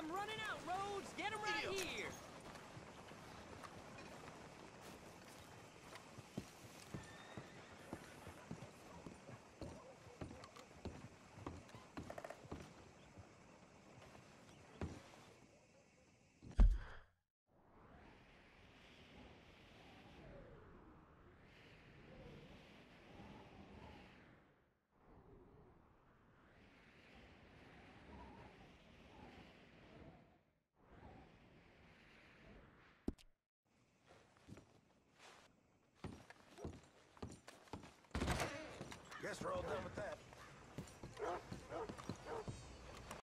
I'm running out, Rhodes. Get him right here.